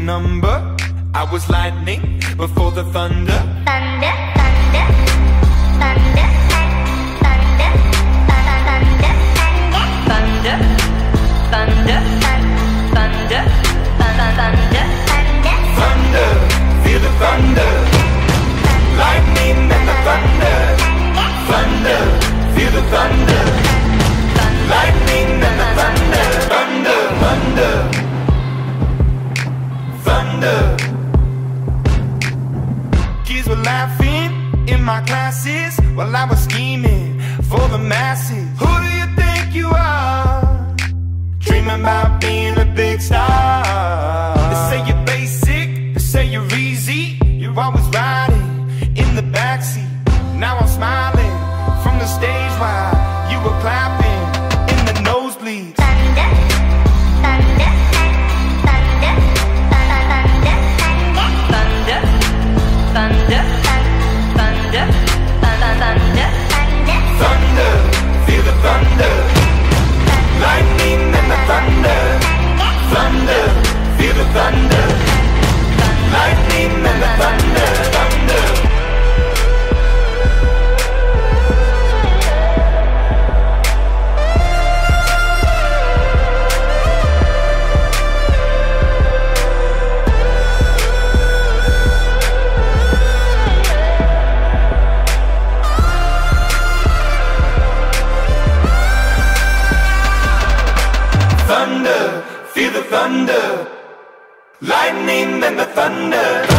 number. I was lightning before the thunder. Thunder, thunder, thunder, thunder, thunder, thunder, thunder, thunder, thunder, thunder, feel the thunder. Lightning and the thunder. Thunder, feel the thunder. Lightning and the thunder. Thunder, thunder, thunder. Kids were laughing in my classes while I was scheming for the masses. Who do you think you are? Dreaming about being a big star. They say you're basic, they say you're easy. You're always riding in the backseat. Now I'm smiling from the stage while you were clapping in the nosebleeds. thunder, thunder, thunder, thunder, thunder, thunder, thunder, thunder, Thunder, feel the thunder. Lightning and the thunder. Thunder, feel the thunder. Lightning and the thunder. Thunder. Thunder, feel the thunder. Lightning and the thunder.